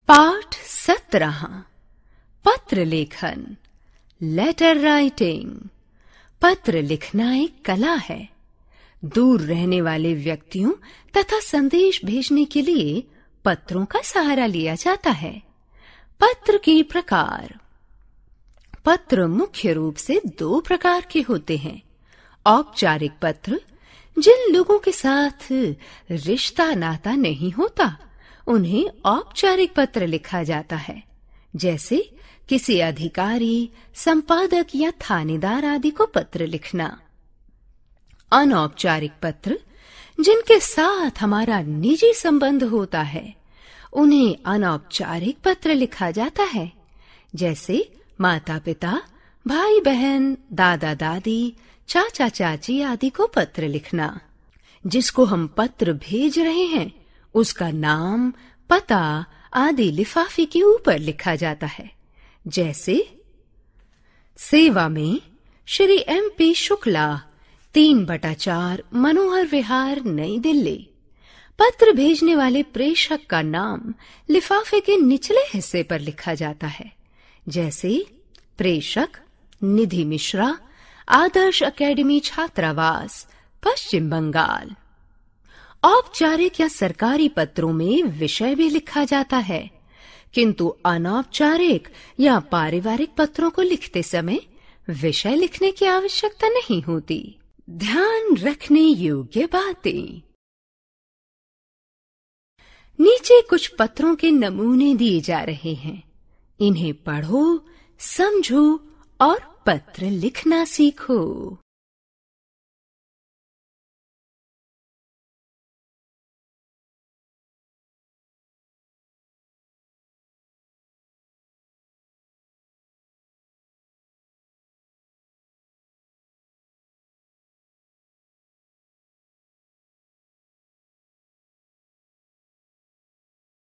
पाठ 17 पत्रलेखन letter writing. पत्र लिखना एक कला है। दूर रहने वाले व्यक्तियों तथा संदेश भेजने के लिए पत्रों का सहारा लिया जाता है। पत्र के प्रकार। पत्र मुख्य रूप से 2 प्रकार के होते हैं। औपचारिक पत्र, जिन लोगों के साथ रिश्ता नाता नहीं होता उन्हें औपचारिक पत्र लिखा जाता है, जैसे किसी अधिकारी, संपादक या थानेदार आदि को पत्र लिखना। अनौपचारिक पत्र, जिनके साथ हमारा निजी संबंध होता है, उन्हें अनौपचारिक पत्र लिखा जाता है, जैसे माता पिता, भाई बहन, दादा दादी, चाचा चाची आदि को पत्र लिखना। जिसको हम पत्र भेज रहे हैं उसका नाम, पता आदि लिफाफे के ऊपर लिखा जाता है, जैसे सेवा में श्री MP शुक्ला, 3/4 मनोहर विहार, नई दिल्ली। पत्र भेजने वाले प्रेषक का नाम लिफाफे के निचले हिस्से पर लिखा जाता है, जैसे प्रेषक निधि मिश्रा, आदर्श अकेडमी छात्रावास, पश्चिम बंगाल। औपचारिक या सरकारी पत्रों में विषय भी लिखा जाता है, किंतु अनौपचारिक या पारिवारिक पत्रों को लिखते समय विषय लिखने की आवश्यकता नहीं होती। ध्यान रखने योग्य बातें। नीचे कुछ पत्रों के नमूने दिए जा रहे हैं। इन्हें पढ़ो, समझो और पत्र लिखना सीखो।